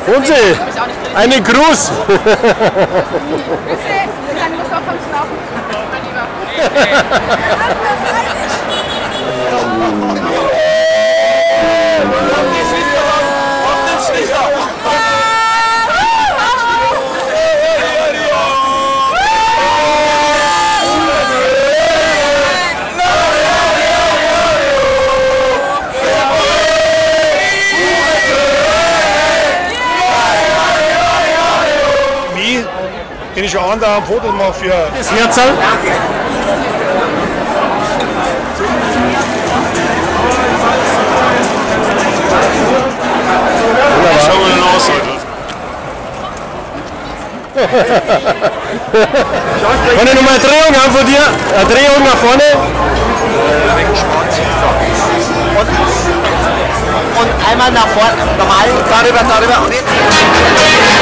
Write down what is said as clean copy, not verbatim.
Und sie, einen Gruß. Wenn ich schon andauernd ein Foto mache für das Herzl. Schauen wir dann aus heute. Kann ich nochmal eine Drehung haben von dir? Eine Drehung nach vorne? Und einmal nach vorne, normal, darüber und jetzt.